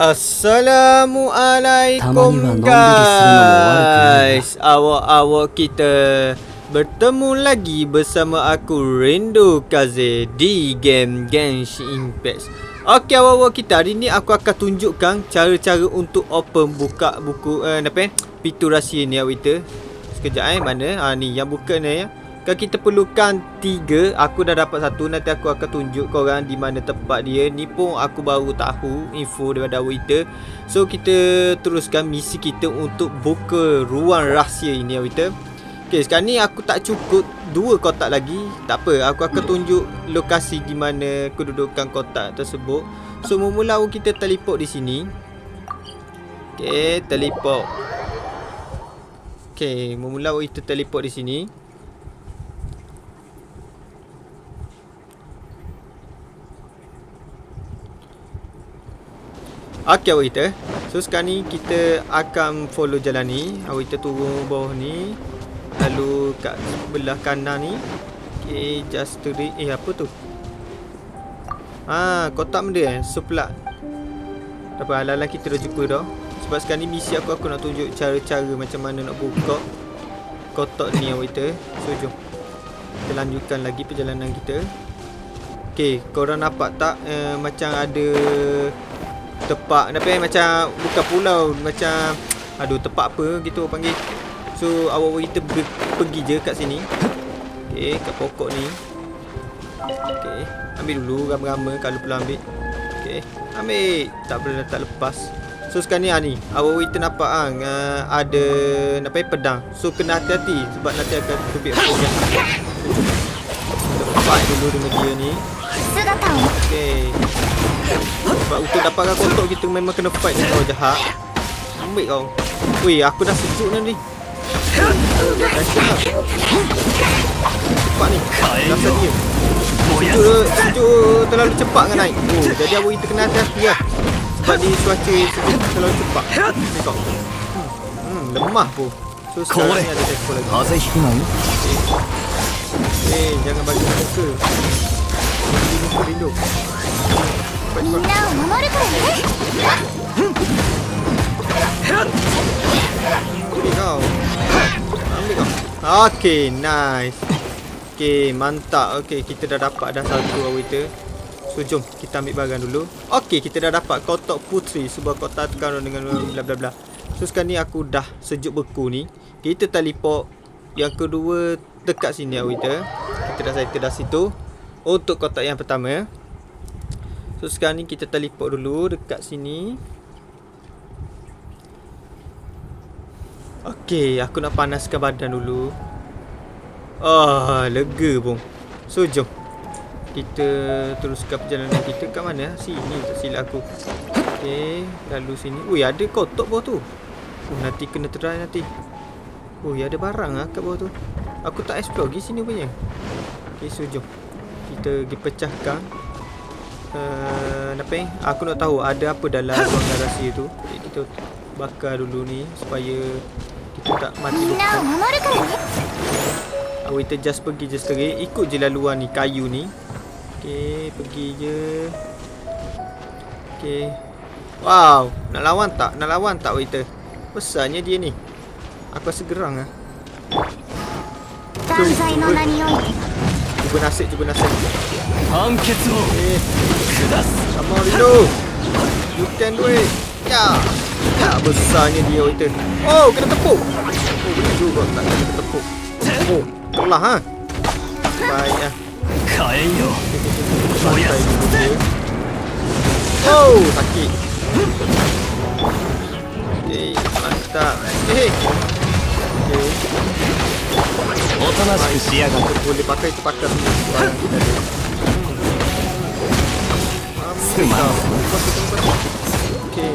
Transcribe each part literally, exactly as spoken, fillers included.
Assalamualaikum guys. Awak-awak kita bertemu lagi bersama aku Rendo Kaze di game Genshin Impact. Okey awak-awak kita, hari ni aku akan tunjukkan cara-cara untuk open buka buku uh, apa pintu rahsia ni awak kita. Sekejap eh, mana? Ha ni yang buka ni ya. Kan kita perlukan tiga. Aku dah dapat satu. Nanti aku akan tunjuk korang di mana tempat dia. Ni pun aku baru tahu info daripada awak kita. So kita teruskan misi kita untuk buka ruang rahsia ini awak kita. Okay, sekarang ni aku tak cukup dua kotak lagi. Tak apa, aku akan tunjuk lokasi di mana kedudukan kotak tersebut. So mula-mula kita teleport di sini. Okay, teleport. Okay, mula-mula kita teleport di sini. Okey awak kita. So sekarang ni kita akan follow jalan ni. Awak kita turun bawah ni. Lalu kat sebelah kanan ni. Okay, just to the, eh apa tu? Ah, kotak benda eh. So pula. Tak apa, ala-ala kita dah jumpa dah. Sebab sekarang ni misi aku, aku nak tunjuk cara-cara macam mana nak buka kotak ni awak kita. So jom kita lanjutkan lagi perjalanan kita. Okay, korang nampak tak uh, macam ada tepak apa macam bukan pulau, macam aduh tepak apa gitu panggil. So awak kita pergi je kat sini. Okey, kat pokok ni. Okey, ambil dulu rama-rama kalau perlu ambil. Okey, ambil. Tak boleh tak lepas. So sekarang ni ha, ni awak kita nampak ah uh, ada apa pedang. So kena hati-hati sebab nanti akan tubik apa. Tepak dulu dengan dia ni. Okey. Sebab untuk dapatkan kotak kita memang kena fight dengan orang jahat. Ambil kau. Weh, aku dah sejuk ni. Cepat ni. Rasa dia. Sejuk, sejuk terlalu cepat kan naik. Oh, jadi awak kita kena hati-hati lah. Sebab di cuaca sejuk terlalu cepat. Ni kau. Hmm, hmm, lemah pun. So sekarang ni ada tempo lagi. Eh, jangan bagi muka. Bagi muka rindu. Okay, nice. Okay, mantap. Okay, kita dah dapat dah satu awak kita. So jom kita ambil barang dulu. Okay, kita dah dapat kotak putri, sebuah kotak tekan dengan bla bla bla. So sekarang ni aku dah sejuk beku ni. Kita teleport yang kedua dekat sini awak kita. Kita dah settle dah situ untuk kotak yang pertama. So sekarang ni kita teleport dulu dekat sini. Okey, aku nak panaskan badan dulu. Ah, lega pun. So jom kita teruskan perjalanan kita. Kat mana? Sini tak silap aku. Okey, lalu sini. Ui, ada kotak bawah tu. Oh, nanti kena try nanti. Oh, ada barang ah kat bawah tu. Aku tak explore pergi sini punya. Okey, so jom kita pergi pecahkan. Uh, apa ni? Aku nak tahu ada apa dalam ruangan rahsia tu. Jadi kita bakar dulu ni supaya kita tak mati lupa. Awak kita just pergi je sekali. Ikut je laluan ni, kayu ni. Okey, pergi je. Okey. Wow, nak lawan tak? Nak lawan tak awak kita? Besarnya dia ni. Aku rasa gerang ah. Cuba nasib, cuba nasib. Okay. Come on Rino. You can do it. Ya. Ya, besarnya dia kita. Oh, kena tepuk. Oh, boleh juga tak kena tepuk. Oh, tolak ha. Baik ah. Kayo. Oh, sakit. Okay, mantap. Hey. Okay. Boleh pakai itu pakai semua. Okay.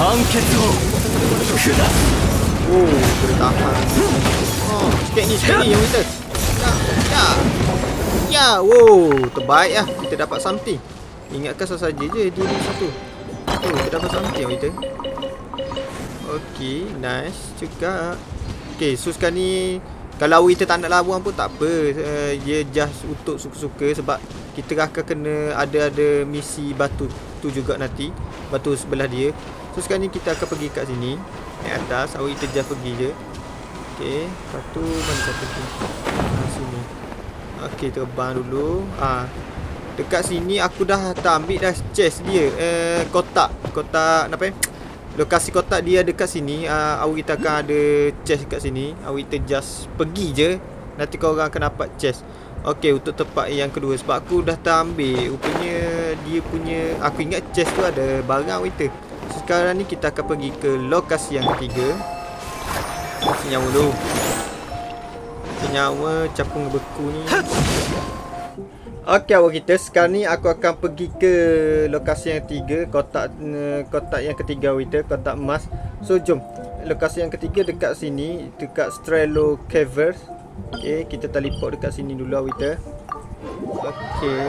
Oh, boleh tahan. Oh, sikit ni, sikit ni yang kita. Ya, ya. Ya, wow, terbaik lah. Kita dapat something. Ingatkan sahaja je dia ni satu. Oh, kita dapat something yang kita. Okay, nice juga. Okay, so sekarang ni kalau awak kita tak nak lawan pun tak apa. Uh, dia just untuk suka-suka sebab kita akan kena ada-ada misi batu tu juga nanti. Batu sebelah dia. So sekarang ni kita akan pergi kat sini, naik atas. Awak kita just pergi je. Okey, lepas tu mana satu tu? Ha, sini. Okey, terbang dulu. Ah, ha, dekat sini aku dah tak ambil dah chest dia. Eh, kotak, kotak apa eh? Lokasi kotak dia dekat sini. Ah, uh, awak kita akan ada chest kat sini. Awak kita just pergi je. Nanti kau orang akan dapat chest. Okey, untuk tempat yang kedua sebab aku dah tak ambil. Rupanya dia punya, aku ingat chest tu ada barang kita. So, sekarang ni kita akan pergi ke lokasi yang ketiga. Senyawa dulu. Senyawa capung beku ni. Okey awak kita, sekarang ni aku akan pergi ke lokasi yang ketiga, kotak kotak yang ketiga kita, kotak emas. So jom. Lokasi yang ketiga dekat sini, dekat Strelo Caverns. Okey, kita teleport dekat sini dulu awak kita. Okey.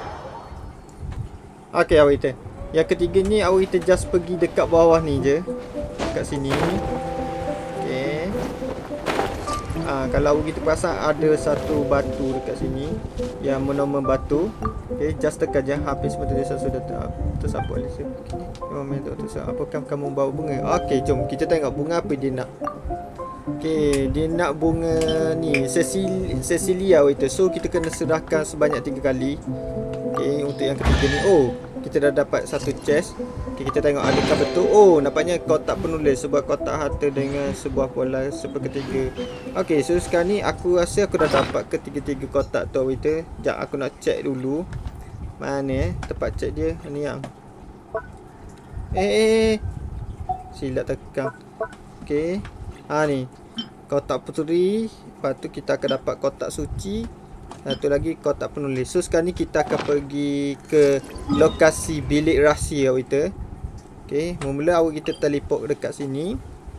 Okey awak kita. Yang ketiga ni awak kita just pergi dekat bawah ni je. Dekat sini. Okey. Ah, kalau awak kita perasan ada satu batu dekat sini yang menama batu. Okey, just tekan je. Habis betul dia sudah ter tersaput lagi. Memang tu tersaput. Apakah kamu bawa bunga? Okey, jom kita tengok bunga apa dia nak. Okey, dia nak bunga ni Cecilia, Cecilia itu. So kita kena serahkan sebanyak tiga kali. Okey, untuk yang ketiga ni. Oh, kita dah dapat satu chest. Okey, kita tengok adakah betul. Oh, nampaknya kotak penulis, sebuah kotak harta dengan sebuah pola seperti ketiga. Okey, so sekarang ni aku rasa aku dah dapat ketiga-tiga kotak tu kita. Jap aku nak check dulu. Mana eh tempat check dia? Ni yang. Eh, eh, eh. Silap tekan. Okey. Ha ni. Kotak puteri. Lepas tu kita akan dapat kotak suci. Satu lagi kotak penulis. So sekarang ni kita akan pergi ke lokasi bilik rahsia kita. Okey, mula awak kita teleport dekat sini.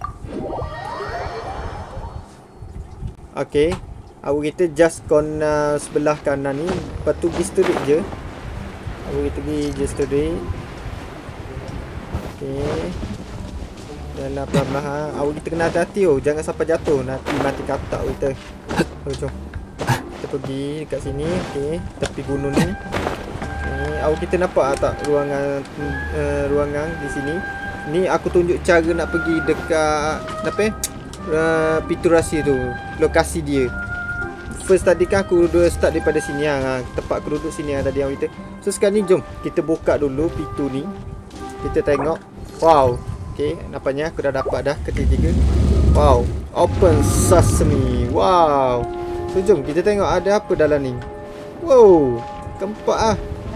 Okey, awak kita just corner sebelah kanan ni. Lepas tu pergi straight je. Awak kita pergi je straight. Okey. Jalan perlahan-lahan. Awak kita kena hati-hati oh, jangan sampai jatuh. Nanti mati katak kita. Oh, jom. Kita pergi dekat sini. Okey, tepi gunung ni. Ni awak kita nampak tak ruangan uh, ruangan di sini. Ni aku tunjuk cara nak pergi dekat apa eh? Uh, pintu rahsia tu, lokasi dia. First tadi kan aku duduk start daripada sini ha. Tempat aku duduk sini ha, tadi awak kita. So sekarang ni jom kita buka dulu pintu ni. Kita tengok. Wow. Okey, nampaknya aku dah dapat dah ketiga. Wow, open sesame. Wow. So jom kita tengok ada apa dalam ni. Wow, keempat ah.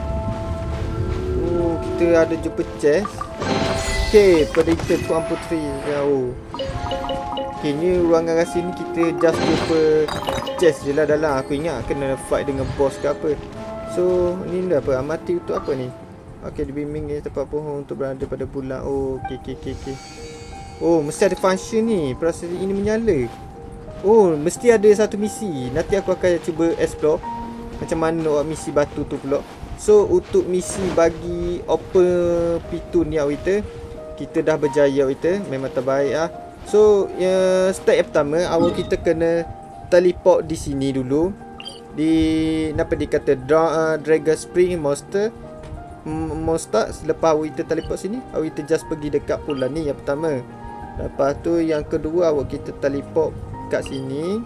Oh, kita ada jumpa chest. Okey, Predictor Tuan Puteri. Oh. Okey, ni ruangan rahsia ni kita just jumpa chest je lah dalam. Aku ingat kena fight dengan boss ke apa. So, ni apa? Amati untuk apa ni? Okey, dibimbing ke tempat pohon untuk berada pada bulan. Oh, okey okey okey okey. Oh, mesti ada function ni. Proses ini menyala. Oh, mesti ada satu misi. Nanti aku akan cuba explore macam mana nak misi batu tu pula. So, untuk misi bagi open pintu ni awak kita, kita dah berjaya awak kita. Memang terbaik ah. So, ya, step yang pertama awak kita kena teleport di sini dulu. Di apa dikata uh, Dragon Spring Monster. Monster. Lepas awak kita teleport sini, awak kita just pergi dekat pulau ni yang pertama. Lepas tu yang kedua awak kita teleport kat sini.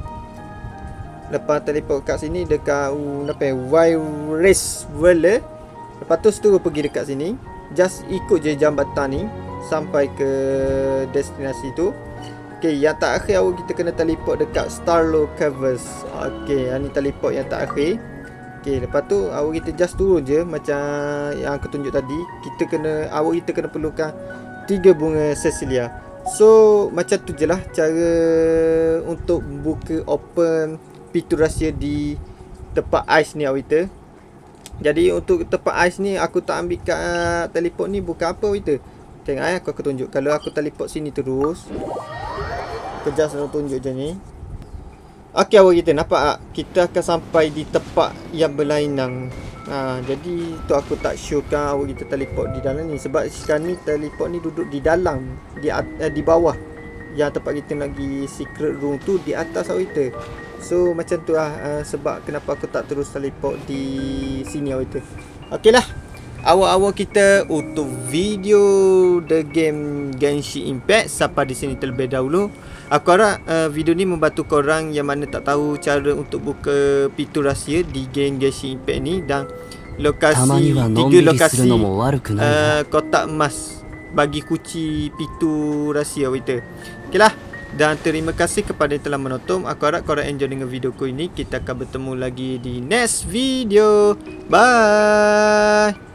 Lepas teleport kat sini dekat uh, apa Wild Race World. Lepas tu terus pergi dekat sini. Just ikut je jambatan ni sampai ke destinasi tu. Okey, yang tak akhir awak kita kena teleport dekat Strelo Caverns. Okey, yang ni teleport yang tak akhir. Okey, lepas tu awak kita just turun je macam yang aku tunjuk tadi. Kita kena awak kita kena perlukan tiga bunga Cecilia. So, macam tu je lah cara untuk buka open pintu rahsia di tempat ais ni awak kita. Jadi untuk tempat ais ni aku tak ambil kat teleport ni bukan apa awak kita. Tengok eh, aku akan tunjuk. Kalau aku teleport sini terus, aku just nak tunjuk je ni. Okey awak kita nampak tak? Kita akan sampai di tempat yang berlainan. Ha, jadi tu aku tak showkan awak kita teleport di dalam ni. Sebab sekarang ni teleport ni duduk di dalam, Di, uh, di bawah. Yang tempat kita nak pergi secret room tu di atas awak kita. So macam tu lah uh, sebab kenapa aku tak terus teleport di sini awak kita. Okey lah. awak-awak kita untuk video The Game Genshin Impact sampai di sini terlebih dahulu. Aku harap uh, video ni membantu korang yang mana tak tahu cara untuk buka pintu rahsia di game Genshin Impact ni, dan lokasi tiga lokasi uh, kotak emas bagi kunci pintu rahsia kita. Okeylah, dan terima kasih kepada yang telah menonton. Aku harap korang enjoy dengan video ku ini. Kita akan bertemu lagi di next video. Bye.